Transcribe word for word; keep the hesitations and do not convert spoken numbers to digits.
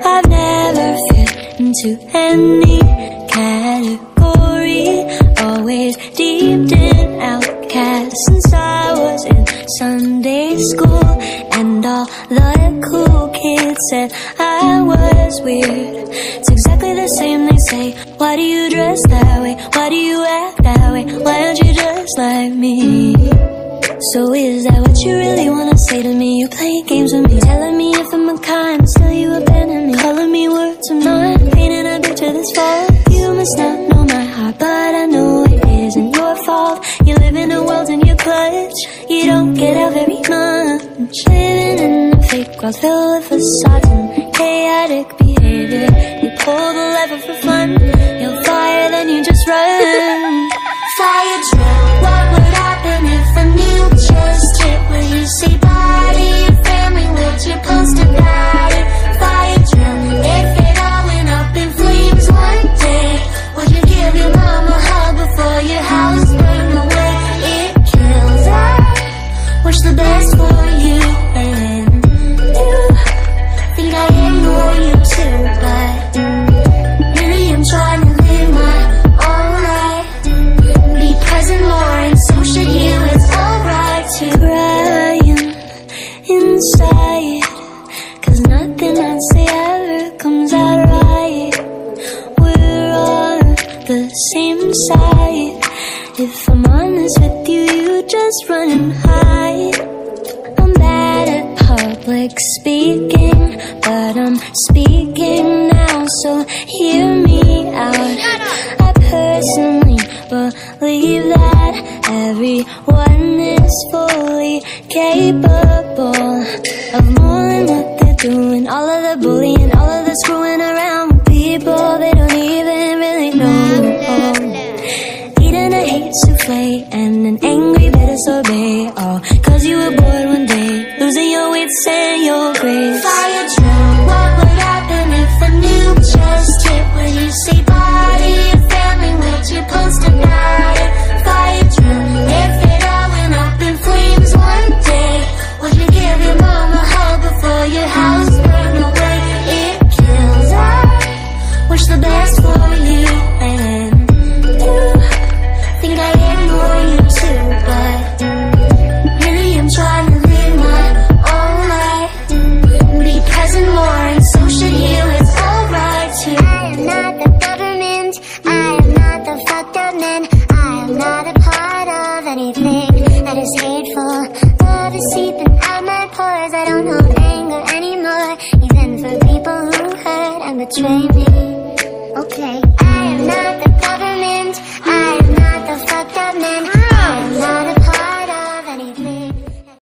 I've never fit into any category. Always deep in outcast since I was in Sunday school. And all the cool kids said I was weird. It's exactly the same, they say. Why do you dress that way? Why do you act that way? Why aren't you just like me? So is that what you really wanna say to me? You playing games with me, telling me if I'm unkind, still you abandon me, calling me words I'm not, painting a picture that's false. You must not know my heart, but I know it isn't your fault. You live in a world in your clutch, you don't get out very much. Living in a fake world filled with facades and chaotic behavior. You pull the lever for fun, you'll fire, then you just run. Fire drill, what would happen if a nuke just hit? Will you say bye to your family? Would you post about it? Fire drill, if it all went up in flames one day, would you give your mom a hug before your house burned away? It kills, I wish the best for you, and you think I ignore you too, but really I'm trying to live my own life, be present more, and so should you. It's alright to crying inside, cause nothing I say ever comes out right. We're on the same side. If I'm honest with you, you just run and hide. I'm bad at public speaking, but I'm speaking now, so hear me out. I personally believe that everyone is fully capable of more than what they're doing. All of the bullying, all of the screwing around with people they don't even really know. Eating a hate souffle and an angry bitter sorbet, all cause you were bored one day, losing your wits and your grace. Fire drill, what would happen if a nuke just hit? Will you say bye to your family? Would you post about it? Fire drill, if it all went up in flames one day, would you give your mom a hug before your house burned away? It kills, I wish the best for you, and you think I ignore you too, but really I'm trying to live my own life, be present more, and so should you. It's alright too. I am not the government, I am not the fucked up man, I am not a part of anything that is hateful. Love is seeping out my pores, I don't hold anger anymore, even for people who hurt and betray me. Okay, I am not